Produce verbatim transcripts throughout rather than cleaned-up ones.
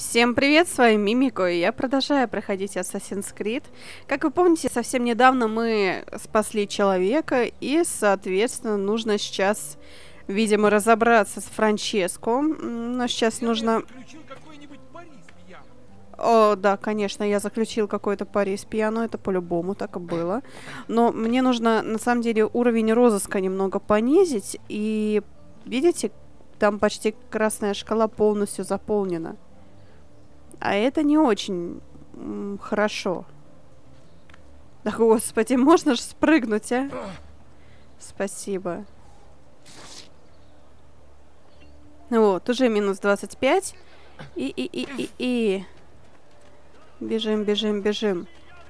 Всем привет, с вами Мимико, и я продолжаю проходить Assassin's Creed. Как вы помните, совсем недавно мы спасли человека, и, соответственно, нужно сейчас, видимо, разобраться с Франческо. Но сейчас я нужно... О, да, конечно, я заключил какой-то пари с пьяно, это по-любому так и было. Но мне нужно, на самом деле, уровень розыска немного понизить, и, видите, там почти красная шкала полностью заполнена. А это не очень м, хорошо. Да, господи, можно же спрыгнуть, а? Спасибо. Вот, уже минус двадцать пять. И, и, и, и, и. Бежим, бежим, бежим.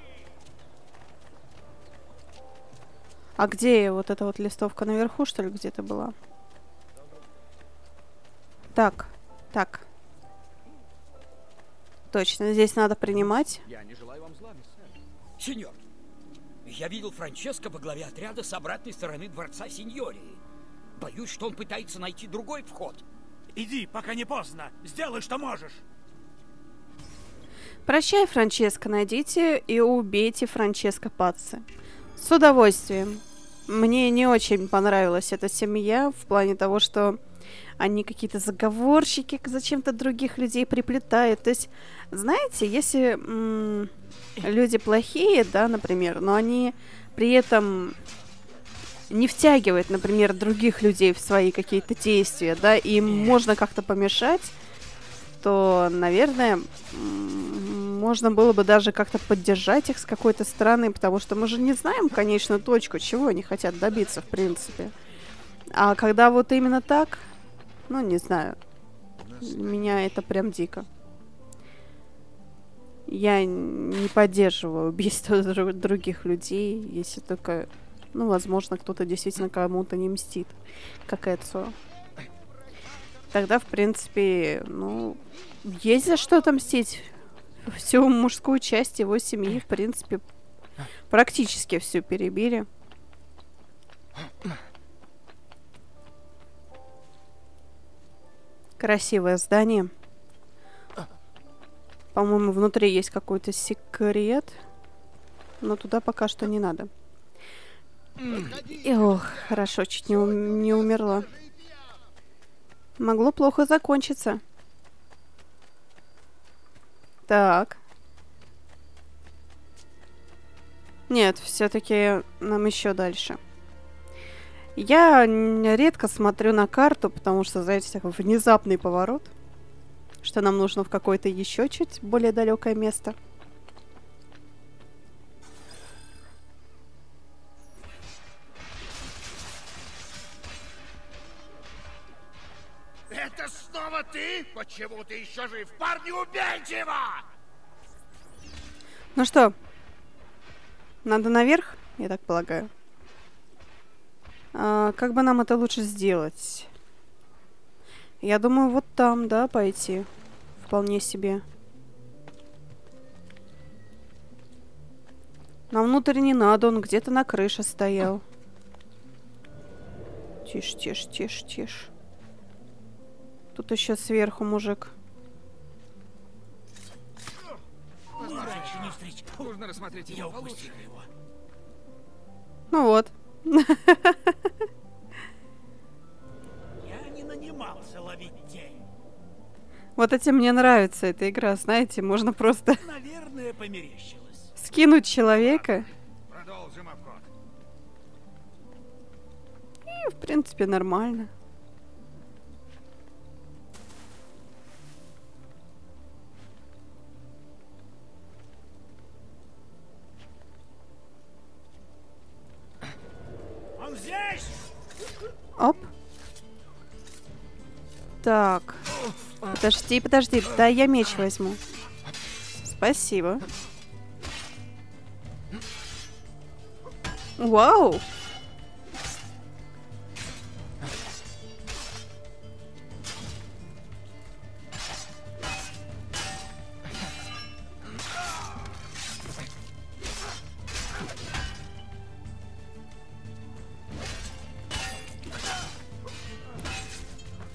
А где вот эта вот листовка наверху, что ли, где-то была? Так, так. Точно, здесь надо принимать. Я не желаю вам зла, миссер. Сеньор, я видел Франческо во главе отряда с обратной стороны дворца Синьории. Боюсь, что он пытается найти другой вход. Иди, пока не поздно. Сделай, что можешь. Прощай, Франческо, найдите и убейте Франческо Пацци. С удовольствием. Мне не очень понравилась эта семья в плане того, что они какие-то заговорщики зачем-то других людей приплетают. То есть, знаете, если м- люди плохие, да, например, но они при этом не втягивают, например, других людей в свои какие-то действия, да, и им можно как-то помешать, то, наверное, можно было бы даже как-то поддержать их с какой-то стороны, потому что мы же не знаем конечную точку, чего они хотят добиться, в принципе. А когда вот именно так... Ну, не знаю. Меня это прям дико. Я не поддерживаю убийство друг других людей, если только, ну, возможно, кто-то действительно кому-то не мстит, как Эцио. Тогда, в принципе, ну, есть за что отомстить. Всю мужскую часть его семьи, в принципе, практически всю перебили. Красивое здание. По-моему, внутри есть какой-то секрет. Но туда пока что не надо. И, ох, хорошо, чуть не, ум не умерла. Могло плохо закончиться. Так. Нет, все-таки нам еще дальше. Я редко смотрю на карту, потому что, знаете, такой внезапный поворот, что нам нужно в какое-то еще чуть более далекое место. Это снова ты? Почему ты еще жив? Парни, убейте его! Ну что, надо наверх, я так полагаю. А, как бы нам это лучше сделать? Я думаю, вот там, да, пойти. Вполне себе. Нам внутрь не надо, он где-то на крыше стоял. Тише, тише, тише, тише. Тут еще сверху мужик. Раньше не встреч. Нужно рассмотреть Я упустил его. Ну вот. Я не нанимался ловить тень. Вот этим мне нравится эта игра, знаете, можно просто Наверное, померещилось. скинуть человека. Продолжим обход. И, в принципе, нормально. Он здесь! Оп. Так. Подожди, подожди. Да, я меч возьму. Спасибо. Вау.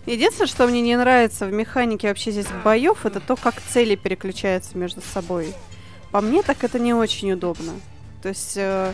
Единственное, что мне не нравится в механике вообще здесь боев, это то, как цели переключаются между собой. По мне, так это не очень удобно. То есть... Э,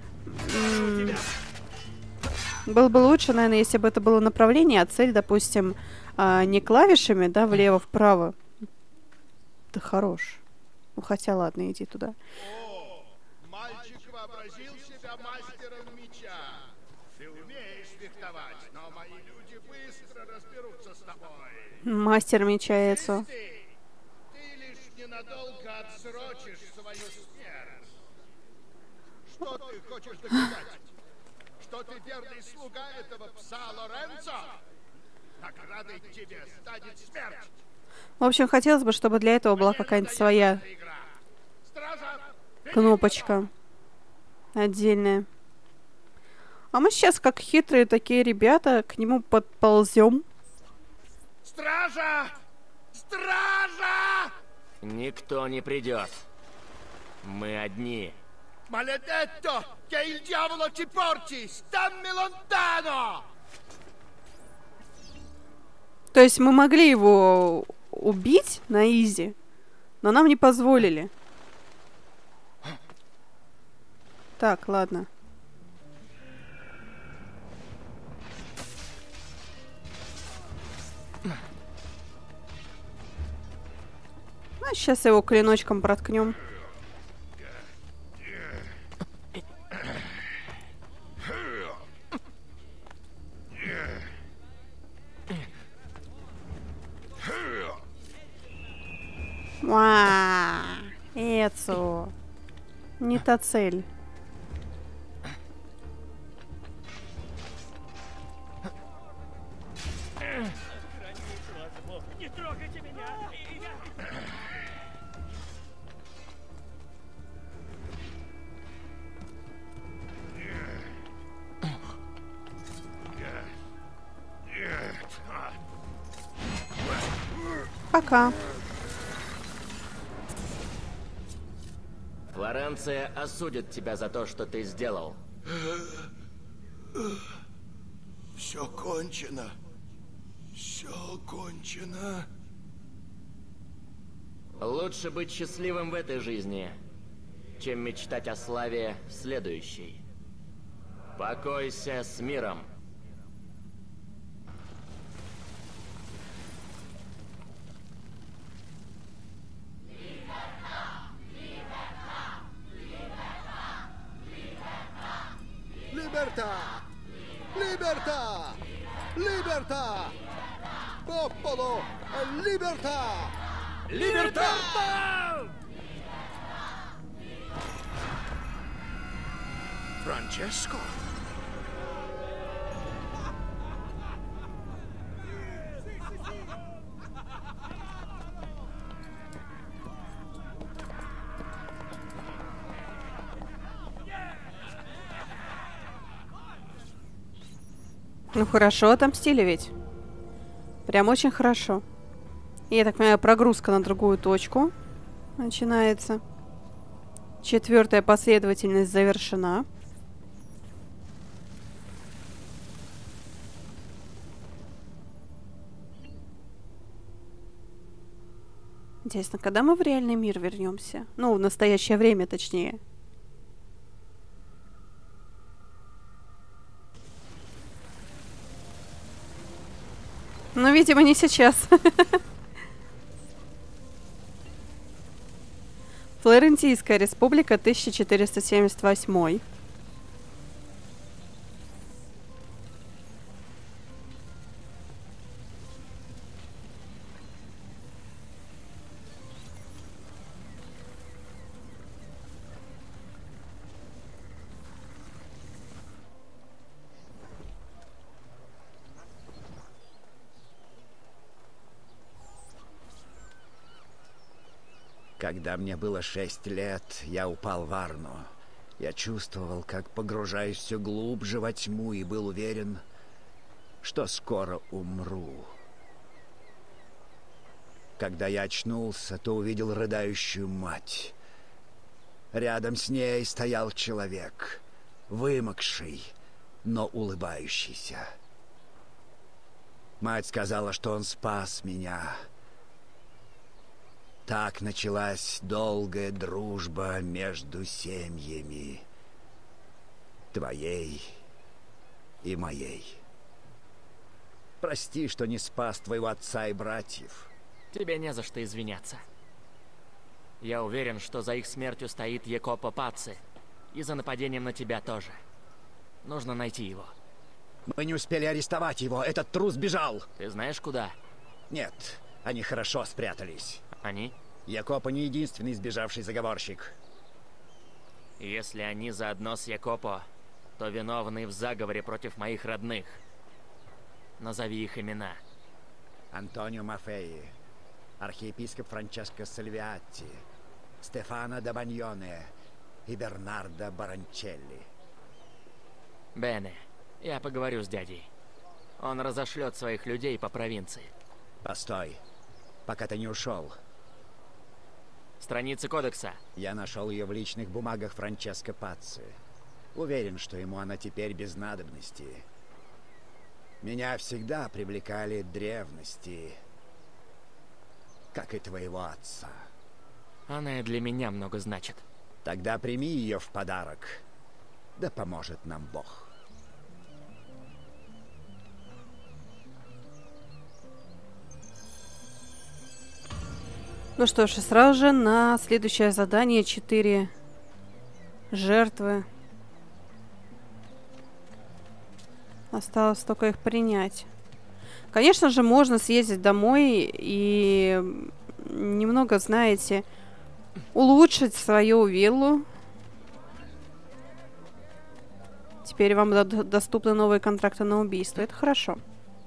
было бы лучше, наверное, если бы это было направление, а цель, допустим, э, не клавишами, да, влево-вправо. Да хорош. Ну, хотя ладно, иди туда. О, мальчик вообразил себя мастером меча. Ты умеешь фехтовать, но мои люди быстро разберутся с тобой. Мастер меча Эцо. Ты, ты лишь ненадолго отсрочишь свою смерть. Что ты хочешь доказать? Что ты верный слуга этого пса Лоренцо? Наградой тебе станет смерть. В общем, хотелось бы, чтобы для этого была какая-нибудь своя кнопочка отдельная. А мы сейчас, как хитрые такие ребята, к нему подползем. Стража! Стража! Никто не придет. Мы одни. Maledetto! Che il diavolo ti porti! Stammi lontano! То есть мы могли его убить на изи, но нам не позволили. Так, ладно. А сейчас его клиночком проткнем. Ва, Эцо. Не та цель. Не трогайте меня! Пока. Флоренция осудит тебя за то, что ты сделал. Все кончено. Все кончено. Лучше быть счастливым в этой жизни, чем мечтать о славе в следующей. Покойся с миром. Libertà! Libertà! Libertà! Popolo! Libertà! Libertà! Francesco? Ну хорошо, отомстили ведь. Прям очень хорошо. И, я так понимаю, прогрузка на другую точку начинается. Четвертая последовательность завершена. Интересно, когда мы в реальный мир вернемся? Ну, в настоящее время, точнее. Ну, видимо, не сейчас. Флорентийская республика, тысяча четыреста семьдесят восьмой. Когда мне было шесть лет, я упал в Арну. Я чувствовал, как погружаюсь все глубже во тьму и был уверен, что скоро умру. Когда я очнулся, то увидел рыдающую мать. Рядом с ней стоял человек, вымокший, но улыбающийся. Мать сказала, что он спас меня. Так началась долгая дружба между семьями. Твоей и моей. Прости, что не спас твоего отца и братьев. Тебе не за что извиняться. Я уверен, что за их смертью стоит Якопо Пацци. И за нападением на тебя тоже. Нужно найти его. Мы не успели арестовать его. Этот трус бежал. Ты знаешь, куда? Нет, они хорошо спрятались. Они? Якопо не единственный сбежавший заговорщик. Если они заодно с Якопо, то виновны в заговоре против моих родных. Назови их имена. Антонио Мафеи, архиепископ Франческо Сальвиатти, Стефано да Баньоне и Бернардо Баранчелли. Бене, я поговорю с дядей. Он разошлет своих людей по провинции. Постой, пока ты не ушел. Страницы кодекса. Я нашел ее в личных бумагах Франческо Пацци. Уверен, что ему она теперь без надобности. Меня всегда привлекали древности, как и твоего отца. Она и для меня много значит. Тогда прими ее в подарок. Да поможет нам Бог. Ну что ж, и сразу же на следующее задание четыре жертвы. Осталось только их принять. Конечно же, можно съездить домой и немного, знаете, улучшить свою виллу. Теперь вам доступны новые контракты на убийство. Это хорошо.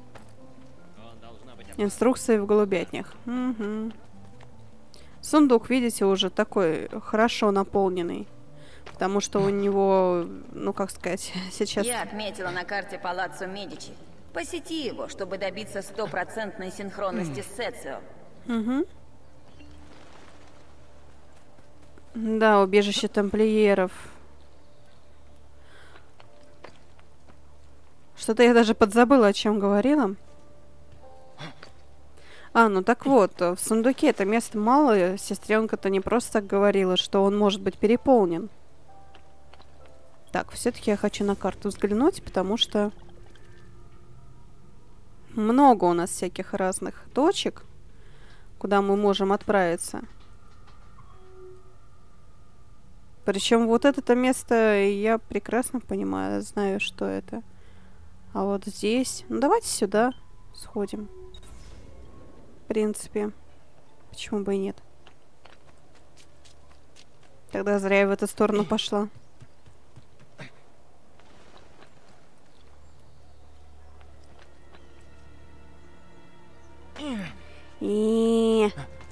Инструкции в голубятнях. Угу. Сундук, видите, уже такой хорошо наполненный. Потому что у него, ну как сказать, сейчас... Я отметила на карте Палаццо Медичи. Посети его, чтобы добиться стопроцентной синхронности с Цецио. Угу. Да, убежище тамплиеров. Что-то я даже подзабыла, о чем говорила. А, ну так вот, в сундуке это место мало. Сестренка-то не просто так говорила, что он может быть переполнен. Так, все-таки я хочу на карту взглянуть, потому что много у нас всяких разных точек, куда мы можем отправиться. Причем вот это место я прекрасно понимаю, знаю, что это. А вот здесь... Ну, давайте сюда сходим. В принципе. Почему бы и нет? Тогда зря я в эту сторону пошла. И...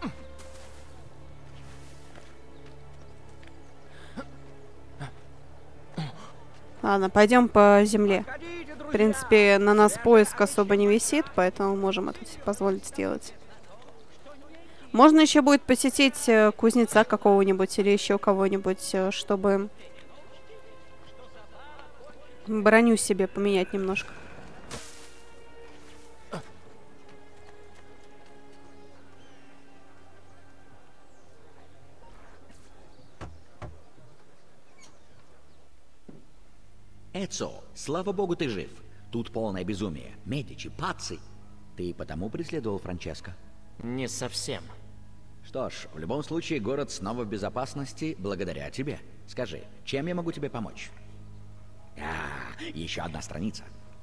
Ладно, пойдем по земле. В принципе, на нас поиск особо не висит, поэтому можем это позволить сделать. Можно еще будет посетить кузнеца какого-нибудь или еще кого-нибудь, чтобы броню себе поменять немножко. Эцо, слава богу, ты жив. Тут полное безумие. Медичи, Пацци. Ты потому преследовал Франческо? Не совсем. Что ж, в любом случае, город снова в безопасности благодаря тебе. Скажи, чем я могу тебе помочь? А, еще одна страница.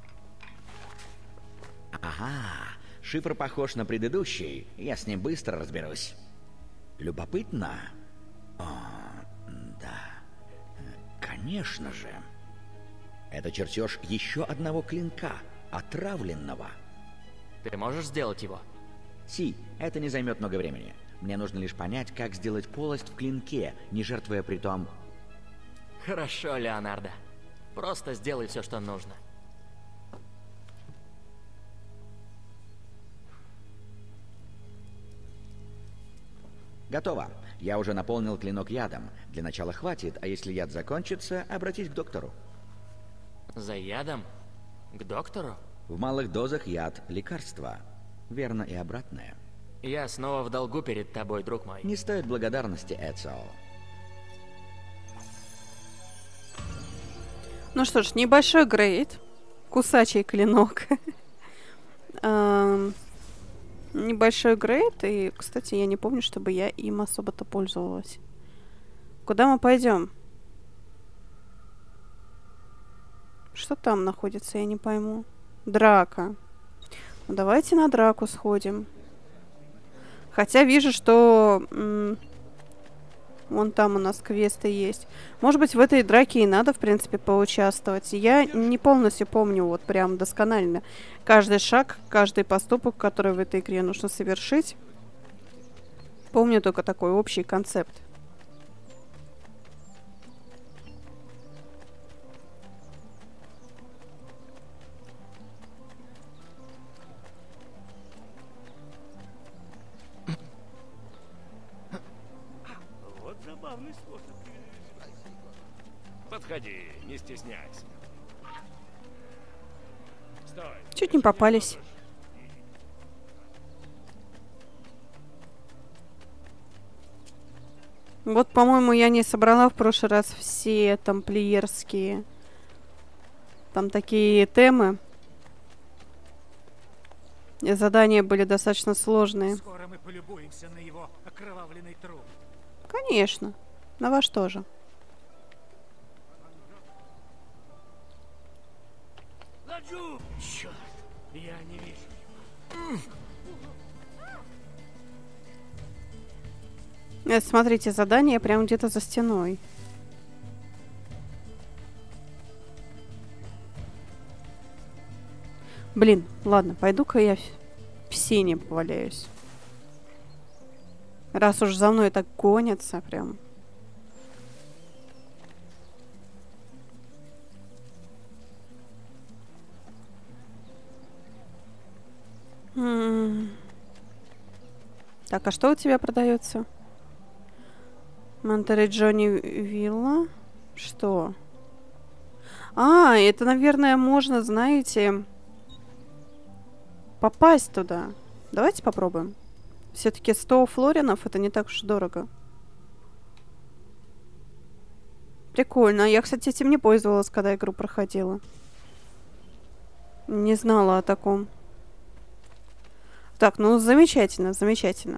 Ага, шифр похож на предыдущий. Я с ним быстро разберусь. Любопытно? О, да. Конечно же. Это чертеж еще одного клинка, отравленного. Ты можешь сделать его? Си, это не займет много времени. Мне нужно лишь понять, как сделать полость в клинке, не жертвуя при том... Хорошо, Леонардо. Просто сделай все, что нужно. Готово. Я уже наполнил клинок ядом. Для начала хватит, а если яд закончится, обратись к доктору. За ядом? К доктору? В малых дозах яд – лекарство. Верно и обратное. Я снова в долгу перед тобой, друг мой. Не стоит благодарности, Эцио. Ну что ж, небольшой грейд. Кусачий клинок. Эм, Небольшой грейд. И, кстати, я не помню, чтобы я им особо-то пользовалась. Куда мы пойдем? Что там находится, я не пойму. Драка. Ну, давайте на драку сходим. Хотя вижу, что... м, вон там у нас квесты есть. Может быть, в этой драке и надо, в принципе, поучаствовать. Я не полностью помню, вот прям досконально, каждый шаг, каждый поступок, который в этой игре нужно совершить. Помню только такой общий концепт. Вот забавный способ. Подходи, не стесняйся. Стой. Чуть не попались. Вот, по-моему, я не собрала в прошлый раз все тамплиерские. Там такие темы. И задания были достаточно сложные. Скоро мы полюбуемся на его окровавленный труп. Конечно. На ваш тоже. Ладжу! Черт, я не вижу. Э, Смотрите, задание прям где-то за стеной. Блин, ладно, пойду-ка я в в сене поваляюсь. Раз уж за мной так гонятся, прям. М. Так, а что у тебя продается? Монтерей Джонни Вилла? Что? А, это, наверное, можно, знаете, попасть туда. Давайте попробуем. Все-таки сто флоринов это не так уж дорого. Прикольно. Я, кстати, этим не пользовалась, когда игру проходила. Не знала о таком. Так, ну замечательно, замечательно.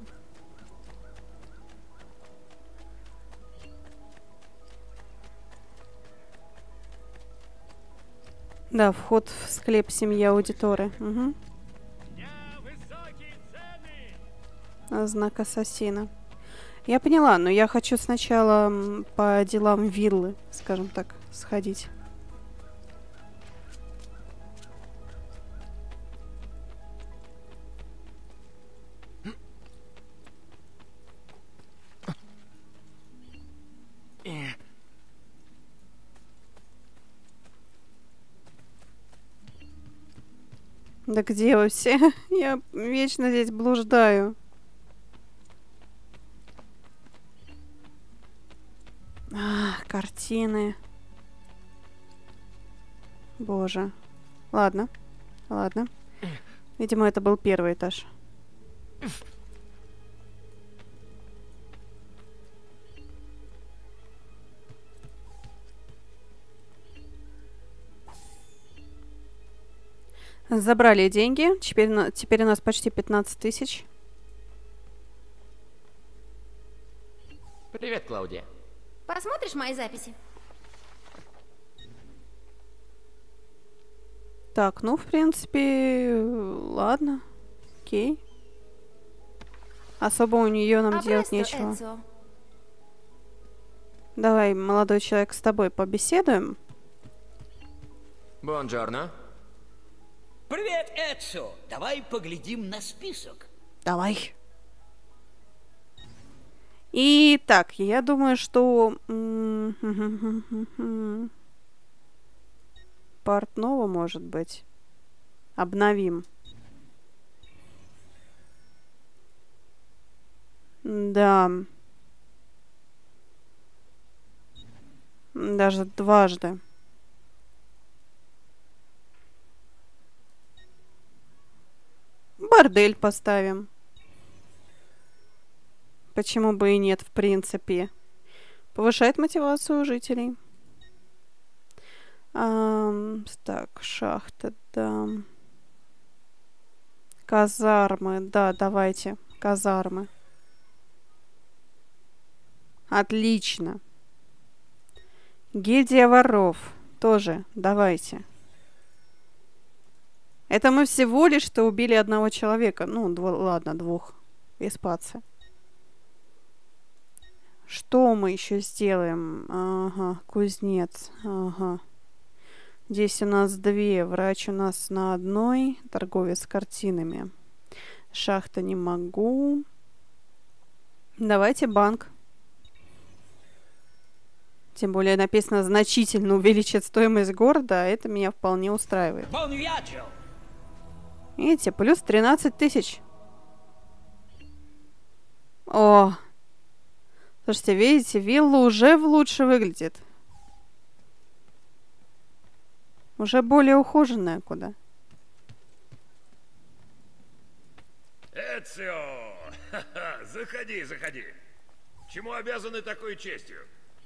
Да, вход в склеп семьи аудиторы. Угу. Знак ассасина. Я поняла, но я хочу сначала м, по делам виллы, скажем так, сходить. Да где вы все? Я вечно здесь блуждаю. Ах, картины. Боже. Ладно. Ладно. Видимо, это был первый этаж. Забрали деньги. Теперь, на- теперь у нас почти пятнадцать тысяч. Привет, Клаудия. Посмотришь мои записи? Так, ну, в принципе, ладно. Окей. Особо у нее нам А делать престо, нечего. Эцио. Давай, молодой человек, с тобой побеседуем. Бонджорно. Привет, Эцио. Давай поглядим на список. Давай. И так, я думаю, что м, портного, может быть, обновим. Да. Даже дважды. бордель поставим. Почему бы и нет, в принципе. Повышает мотивацию жителей. А, так, шахта, да. Казармы, да, давайте. Казармы. Отлично. Гильдия воров. Тоже, давайте. Это мы всего лишь-то убили одного человека. Ну, дво, ладно, двух. Веспация. Что мы еще сделаем? Ага, кузнец. Ага. Здесь у нас две. Врач у нас на одной. Торговец картинами. Шахта не могу. Давайте банк. Тем более написано значительно увеличит стоимость города, а это меня вполне устраивает. Видите, плюс тринадцать тысяч. О! Слушайте, видите, вилла уже лучше выглядит. Уже более ухоженная куда. Эцио! Ха-ха! Заходи, заходи. Чему обязаны такой честью?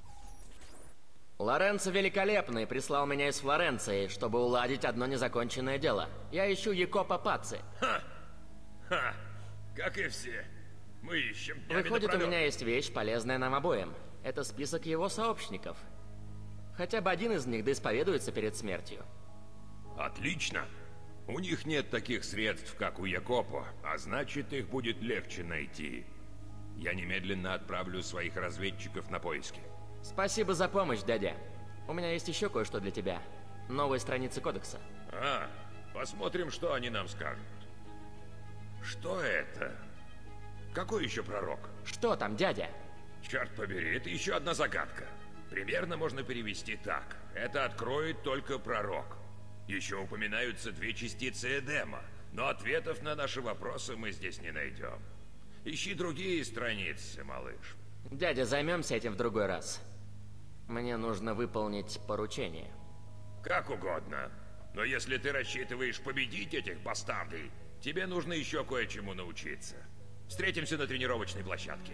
Лоренцо Великолепный прислал меня из Флоренции, чтобы уладить одно незаконченное дело. Я ищу Якопо Пацци. Ха! Ха! Как и все. Мы ищем днями Выходит, напролёт. у меня есть вещь, полезная нам обоим. Это список его сообщников. Хотя бы один из них да исповедуется перед смертью. Отлично. У них нет таких средств, как у Якопо, а значит, их будет легче найти. Я немедленно отправлю своих разведчиков на поиски. Спасибо за помощь, дядя. У меня есть еще кое-что для тебя. Новые страницы кодекса. А, посмотрим, что они нам скажут. Что это? Какой еще пророк? Что там, дядя? Черт побери, это еще одна загадка. Примерно можно перевести так. Это откроет только пророк. Еще упоминаются две частицы Эдема, но ответов на наши вопросы мы здесь не найдем. Ищи другие страницы, малыш. Дядя, займемся этим в другой раз. Мне нужно выполнить поручение. Как угодно. Но если ты рассчитываешь победить этих бастардей, тебе нужно еще кое-чему научиться. Встретимся на тренировочной площадке.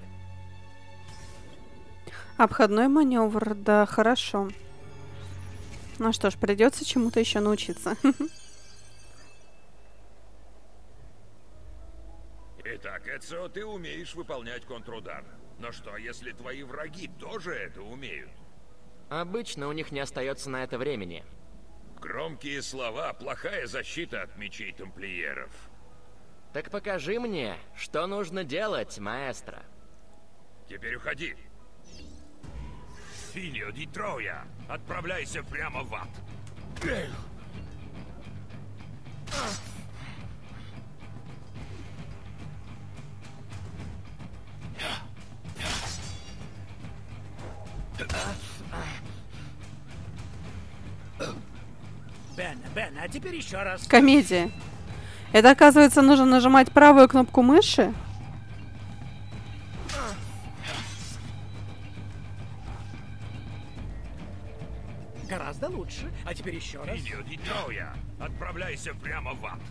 Обходной маневр, да, хорошо. Ну что ж, придется чему-то еще научиться. Итак, Эцио, ты умеешь выполнять контрудар. Но что, если твои враги тоже это умеют? Обычно у них не остается на это времени. Громкие слова — плохая защита от мечей тамплиеров. Так покажи мне, что нужно делать, маэстро. Теперь уходи. Филио ди Троя, отправляйся прямо в ад. Бен, Бен, а теперь еще раз. Комедия. Это, оказывается, нужно нажимать правую кнопку мыши? Гораздо лучше. А теперь еще раз. Филио ди Троя, отправляйся прямо в ад.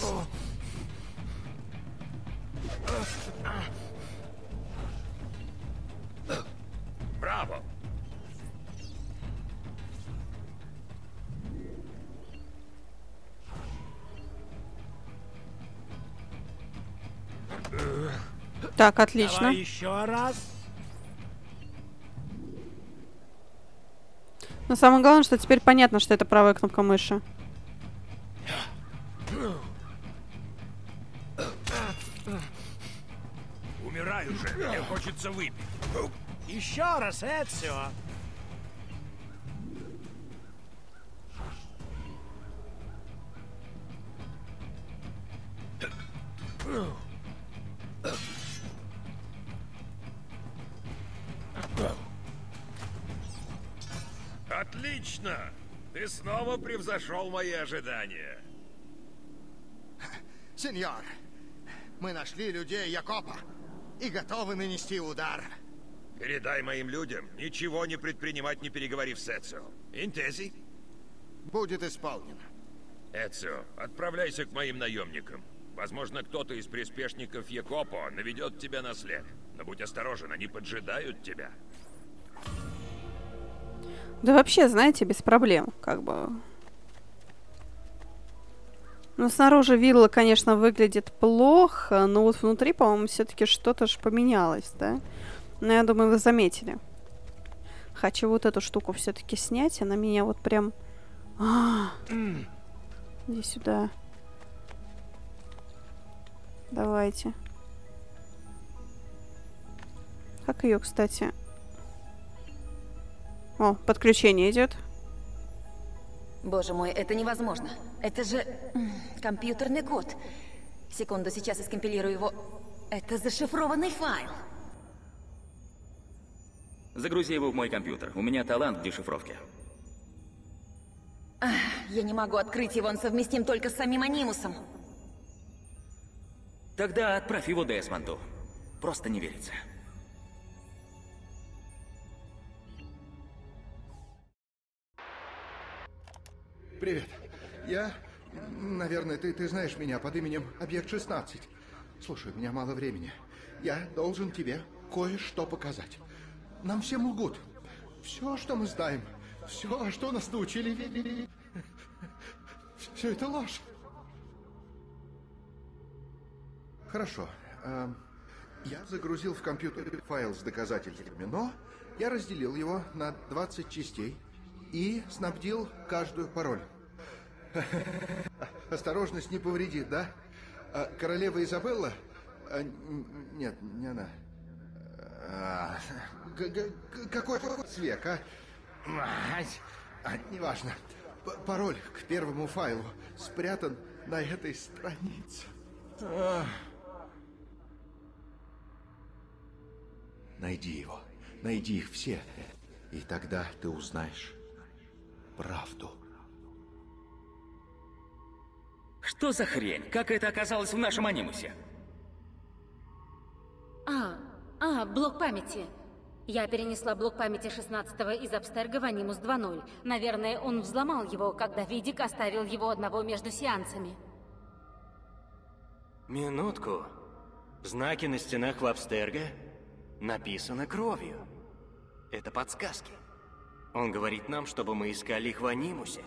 Браво! Так, отлично. Давай еще раз. Но самое главное, что теперь понятно, что это правая кнопка мыши. Умирай уже, мне хочется выпить. Еще раз, Эцио. Отлично! Ты снова превзошел мои ожидания. Сеньор, мы нашли людей Якопо и готовы нанести удар. Передай моим людям ничего не предпринимать, не переговорив с Эцио. Интези? Будет исполнено. Эцио, отправляйся к моим наемникам. Возможно, кто-то из приспешников Якопо наведет тебя на след. Но будь осторожен, они поджидают тебя. Да вообще, знаете, без проблем, как бы. Ну, снаружи вилла, конечно, выглядит плохо, но вот внутри, по-моему, все-таки что-то же поменялось, да? Но я думаю, вы заметили. Хочу вот эту штуку все-таки снять, она меня вот прям... А -а -а. Иди сюда. Давайте. Как ее, кстати? О, подключение идет. Боже мой, это невозможно. Это же компьютерный код. Секунду, сейчас я скомпилирую его. Это зашифрованный файл. Загрузи его в мой компьютер. У меня талант к дешифровке. Ах, я не могу открыть его, он совместим только с самим анимусом. Тогда отправь его Десмонду. Просто не верится. Привет. Я... Наверное, ты, ты знаешь меня под именем Объект шестнадцать. Слушай, у меня мало времени. Я должен тебе кое-что показать. Нам всем лгут. Все, что мы знаем, все, что нас научили, все это ложь. Хорошо. Я загрузил в компьютер файл с доказательствами, но я разделил его на двадцать частей и снабдил каждую пароль. Осторожность не повредит, да? Королева Изабелла? Нет, не она. А, какой век, а? а? Неважно. Пароль к первому файлу спрятан на этой странице. А. Найди его. Найди их все. И тогда ты узнаешь правду. Что за хрень? Как это оказалось в нашем анимусе? А, а, блок памяти. Я перенесла блок памяти шестнадцатого из Абстерго в анимус два ноль. Наверное, он взломал его, когда Видик оставил его одного между сеансами. Минутку. Знаки на стенах в Абстерго написаны кровью. Это подсказки. Он говорит нам, чтобы мы искали их в анимусе.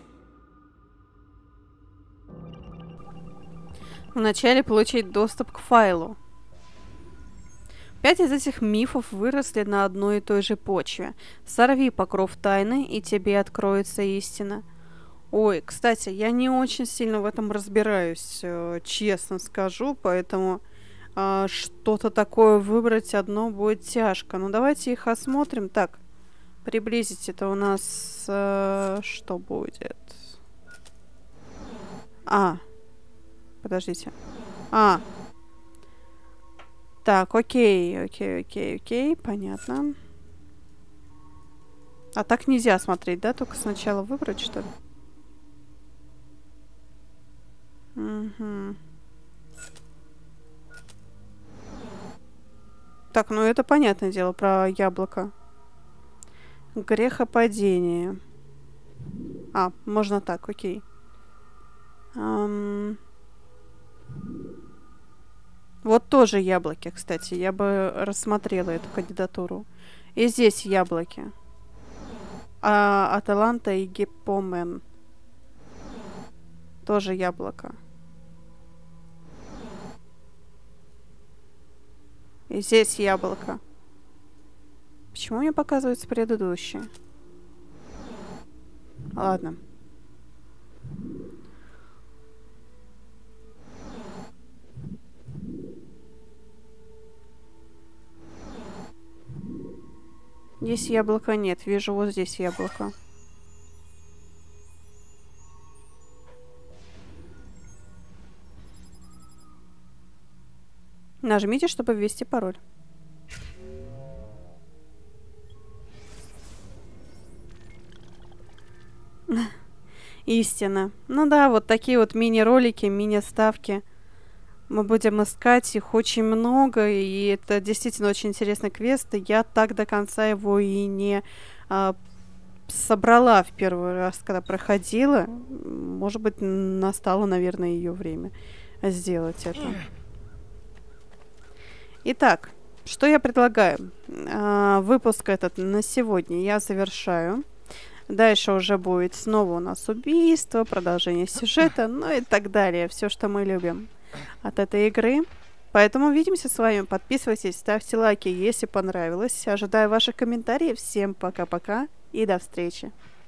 Вначале получить доступ к файлу. Пять из этих мифов выросли на одной и той же почве. Сорви покров тайны, и тебе откроется истина. Ой, кстати, я не очень сильно в этом разбираюсь, честно скажу, поэтому э, что-то такое выбрать одно будет тяжко. Но давайте их осмотрим. Так, приблизить это у нас э, что будет? А, подождите. А, так, окей, окей, окей, окей, понятно. А так нельзя смотреть, да? Только сначала выбрать, что ли? Угу. Так, ну это понятное дело про яблоко. Грехопадение. А, можно так, окей. Ам... Вот тоже яблоки, кстати. Я бы рассмотрела эту кандидатуру. И здесь яблоки. А, Аталанта и Гиппомен. Тоже яблоко. И здесь яблоко. Почему мне показывается предыдущее? Ладно. Здесь яблока нет. Вижу вот здесь яблоко. Нажмите, чтобы ввести пароль. Истина. Ну да, вот такие вот мини-ролики, мини-ставки. Мы будем искать их очень много, и это действительно очень интересный квест. Я так до конца его и не а, собрала в первый раз, когда проходила. Может быть, настало, наверное, ее время. сделать это. Итак, что я предлагаю? А, выпуск этот на сегодня я завершаю. Дальше уже будет снова у нас убийство, продолжение сюжета, ну и так далее. Все, что мы любим от этой игры. Поэтому увидимся с вами. Подписывайтесь, ставьте лайки, если понравилось. Ожидаю ваших комментариев. Всем пока-пока и до встречи.